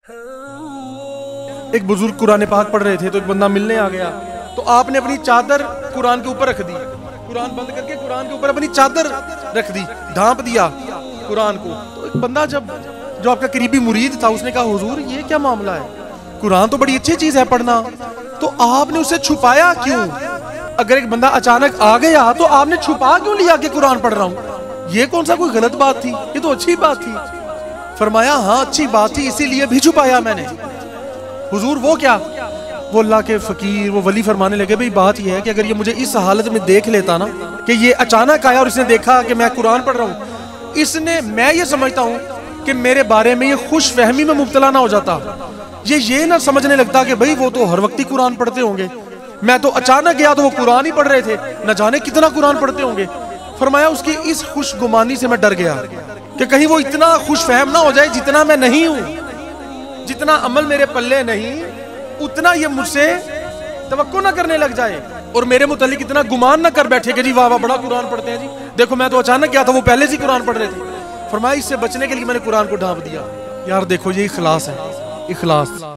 एक बुजुर्ग कुरान पाक पढ़ रहे थे तो एक बंदा मिलने आ गया, तो आपने अपनी चादर कुरान के ऊपर रख दी, कुरान बंद करके कुरान के ऊपर अपनी चादर रख दी, ढांप दिया कुरान को। तो एक बंदा जो आपका करीबी मुरीद था उसने कहा, हुजूर ये क्या मामला है, कुरान तो बड़ी अच्छी चीज है पढ़ना, तो आपने उसे छुपाया क्यों? अगर एक बंदा अचानक आ गया तो आपने छुपा क्यों लिया कि कुरान पढ़ रहा हूं? ये कौन सा कोई गलत बात थी, ये तो अच्छी बात थी। फरमाया हाँ अच्छी बात थी, इसीलिए भी छुपाया मैंने। हुजूर वो क्या? वो अल्लाह के फकीर वो वली फरमाने लगे, भाई बात यह है कि अगर ये मुझे इस हालत में देख लेता ना कि ये अचानक आया और इसने देखा कि मैं कुरान पढ़ रहा हूँ, इसने, मैं ये समझता हूँ कि मेरे बारे में ये खुश फहमी में मुब्तला ना हो जाता, ये ना समझने लगता कि भाई वो तो हर वक्त ही कुरान पढ़ते होंगे, मैं तो अचानक गया तो वो कुरान ही पढ़ रहे थे, न जाने कितना कुरान पढ़ते होंगे। फरमाया उसकी इस खुशगुमानी से मैं डर गया कि कहीं वो इतना खुश फहम ना हो जाए जितना मैं नहीं हूं, जितना अमल मेरे पल्ले नहीं उतना ये मुझसे तवक्को ना करने लग जाए और मेरे मुतालिक इतना गुमान ना कर बैठे कि जी वाह वाह बड़ा कुरान पढ़ते हैं जी, देखो मैं तो अचानक गया था वो पहले से कुरान पढ़ रहे थे। फरमाया इससे बचने के लिए मैंने कुरान को ढांप दिया। यार देखो ये इखलास है, इखलास।